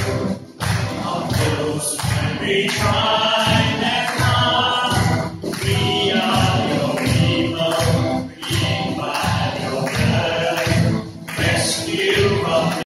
Those can be tried and hard. We are your people, redeemed by your blood. Rescue from